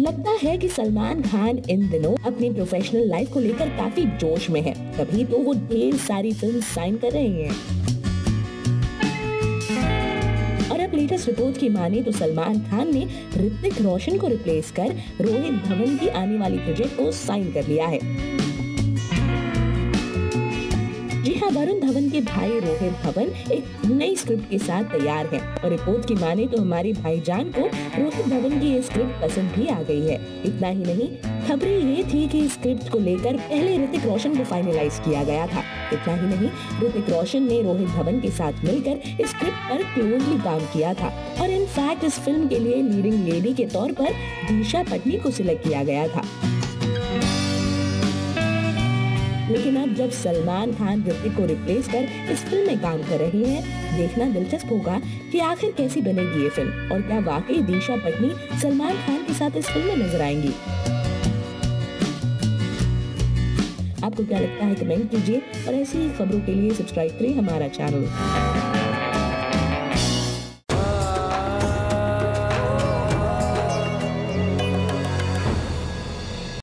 लगता है कि सलमान खान इन दिनों अपनी प्रोफेशनल लाइफ को लेकर काफी जोश में है, तभी तो वो ढेर सारी फिल्म साइन कर रहे हैं। और अब लेटेस्ट रिपोर्ट की माने तो सलमान खान ने ऋतिक रोशन को रिप्लेस कर रोहित धवन की आने वाली प्रोजेक्ट को साइन कर लिया है। जी हाँ, वरुण धवन के भाई रोहित धवन एक नई स्क्रिप्ट के साथ तैयार हैं और रिपोर्ट की माने तो हमारे भाईजान को रोहित धवन की ये स्क्रिप्ट पसंद भी आ गई है। इतना ही नहीं, खबरें ये थी कि इस स्क्रिप्ट को लेकर पहले ऋतिक रोशन को फाइनलाइज किया गया था। इतना ही नहीं, ऋतिक रोशन ने रोहित धवन के साथ मिलकर इस स्क्रिप्ट पर क्लोजली काम किया था और इनफैक्ट इस फिल्म के लिए लीडिंग लेडी के तौर पर दिशा पटनी को सिलेक्ट किया गया था। लेकिन अब जब सलमान खान ऋतिक को रिप्लेस कर इस फिल्म में काम कर रहे हैं, देखना दिलचस्प होगा कि आखिर कैसी बनेगी ये फिल्म और क्या वाकई दिशा पटनी सलमान खान के साथ इस फिल्म में नजर आएंगी। आपको क्या लगता है, कमेंट कीजिए और ऐसी ही खबरों के लिए सब्सक्राइब करें हमारा चैनल।